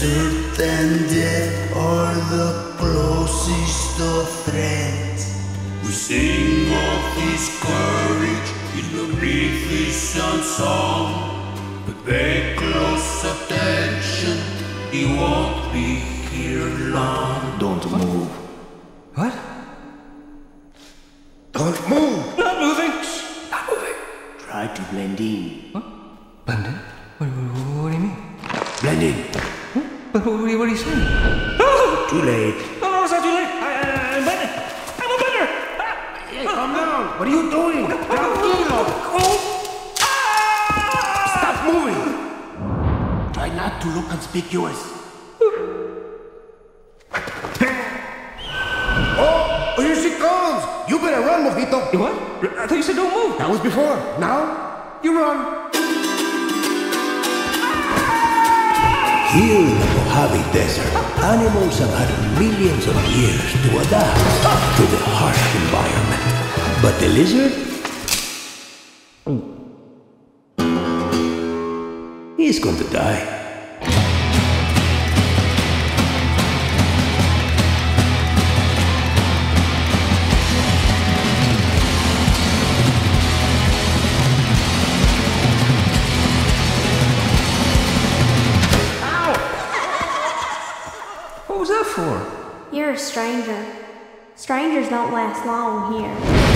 desert and death are the closest of friends. We sing of his courage in the magnificent song, but pay close attention, he won't be here long. Don't move. What? Don't move! Not moving! Not moving. Try to blend in. What? Blend in? What do you mean? Blend in. Huh? But what are you saying? Oh! Too late. No, it's not too late. I'm blending. I'm a blender. Hey, calm down. What are you doing? Stop moving. Try not to look conspicuous. Oh, here she comes. You better run, Mojito. You what? I thought you said don't move. That was before. Now, you run. Here in the Mojave Desert, animals have had millions of years to adapt to the harsh environment. But the lizard? He's going to die. What was that for? You're a stranger. Strangers don't last long here.